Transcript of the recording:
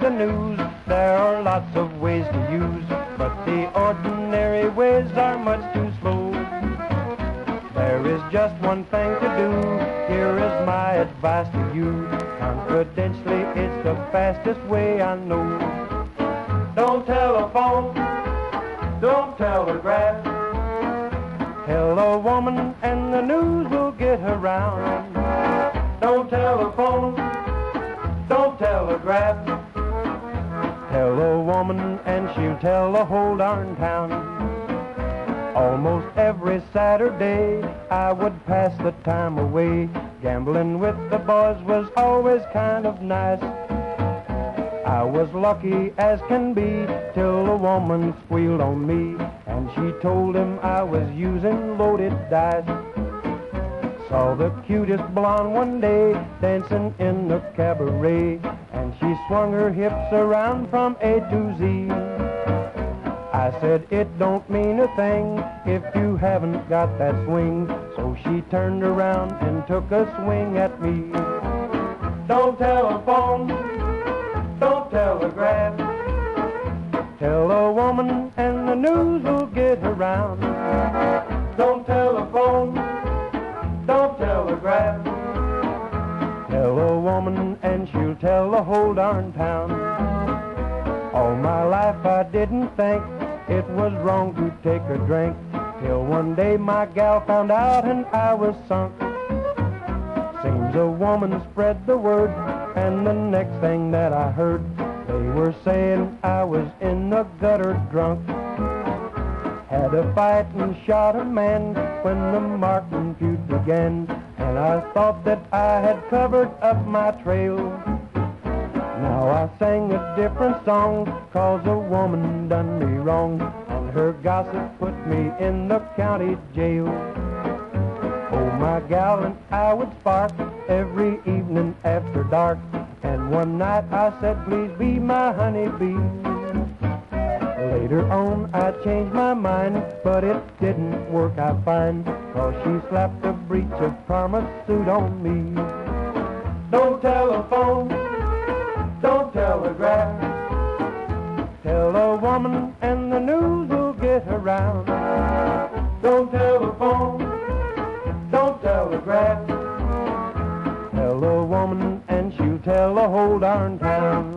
the news. There are lots of ways to use, but the ordinary ways are much too slow. There is just one thing to do. Here is my advice to you. Confidentially, it's the fastest way I know. Don't telephone, don't telegraph. Tell a woman and the news will get around. Don't telephone, don't telegraph. Tell a woman and she'll tell the whole darn town. Almost every Saturday I would pass the time away. Gambling with the boys was always kind of nice. I was lucky as can be till a woman squealed on me, and she told him I was using loaded dice. Saw the cutest blonde one day dancing in the cabaret, and she swung her hips around from A to Z. I said, it don't mean a thing if you haven't got that swing. So she turned around and took a swing at me. Don't telephone, don't telegraph. Tell a woman and the news will get around. Don't telephone, don't telegraph. Tell a woman and she'll tell the whole darn town. All my life I didn't think it was wrong to take a drink, till one day my gal found out and I was sunk. Seems a woman spread the word, and the next thing that I heard, they were saying I was in the gutter drunk. Had a fight and shot a man when the Martin feud began, and I thought that I had covered up my trail. Now I sang a different song, 'cause a woman done me wrong, and her gossip put me in the county jail. Oh, my gal and I would spark every evening after dark, and one night I said, please be my honeybee. Later on I changed my mind, but it didn't work, I find, 'cause she slapped a breach of karma suit on me. Don't telephone, don't telegraph. Tell a woman and the news will get around. Don't telephone, don't telegraph. Tell a woman and she'll tell the whole darn town.